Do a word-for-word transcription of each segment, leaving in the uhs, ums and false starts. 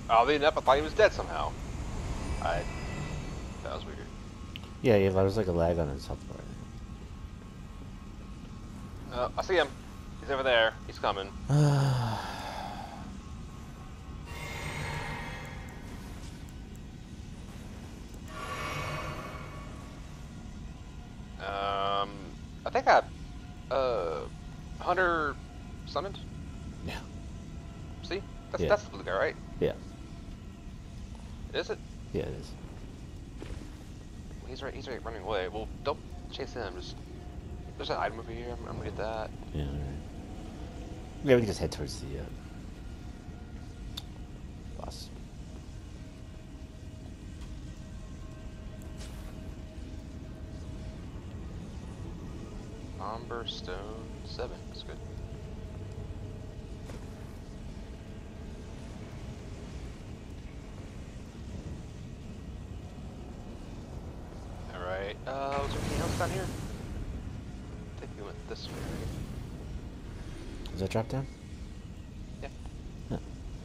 Oh, they up. I thought he was dead somehow. I. That was weird. Yeah, yeah, there was like a lag on his health bar. Uh, I see him. He's over there. He's coming. Um, I think I, uh, Hunter summoned. Yeah. See, that's Yeah. that's the blue guy, right? Yeah. Is it? Yeah, it is. He's right. He's right running away. Well, don't chase him. Just there's an item over here. I'm, I'm gonna get that. Yeah, alright. Yeah, we can just head towards the uh, boss. Amber Stone seven. That's good. All right. Uh, was there anything else down here? I think we went this way. Right? Is that drop down? Yeah. Huh.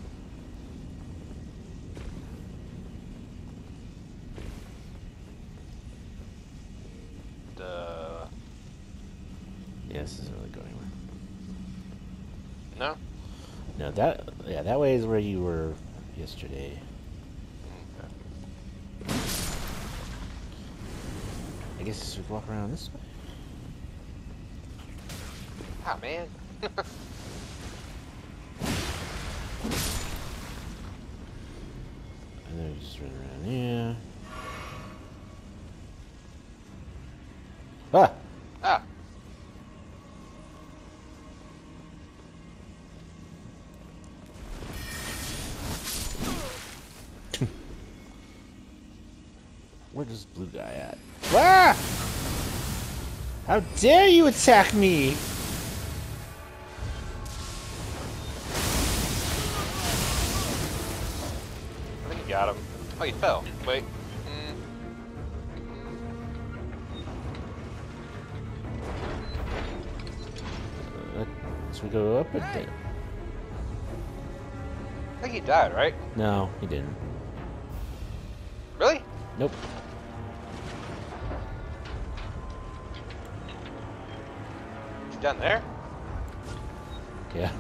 The Yeah, this isn't really going anywhere. no. No, that yeah, that way is where you were yesterday. Okay. I guess we can walk around this way. Ah, man. And then we just run around here. Ah! Ah. Where does blue guy at? Ah! How dare you attack me! I think he got him. Oh, he fell. Wait. Mm. Uh, so we go up or down? I think he died, right? No, he didn't. Really? Nope. He's down there? Yeah.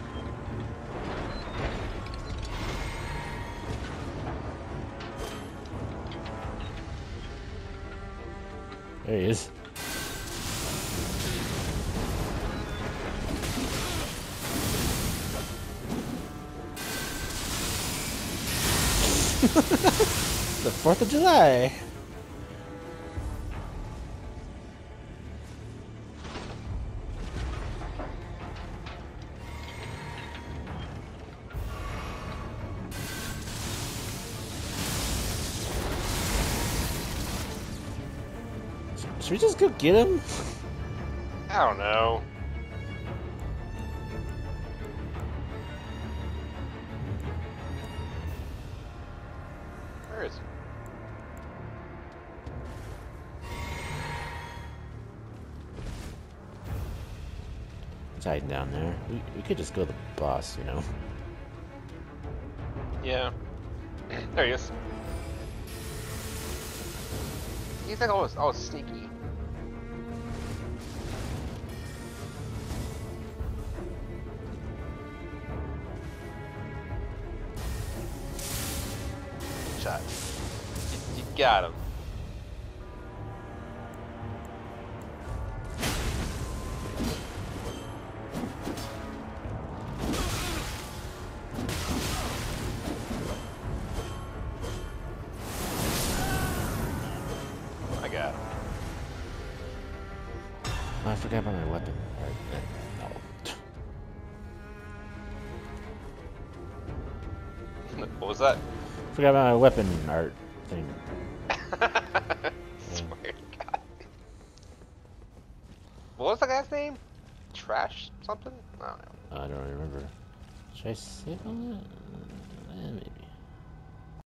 There he is. The fourth of July. Should we just go get him? I don't know. Where is he? He's hiding down there. We, we could just go to the boss, you know. Yeah. There he is. He's like always, always sneaky. Shot. You, you got him. I got him. Oh, I forgot about my weapon. Or, uh, no. What was that? Forgot about my weapon art thing. Swear to God. What was the guy's name? Trash something? I don't know. I don't remember. Should I save on that? Uh,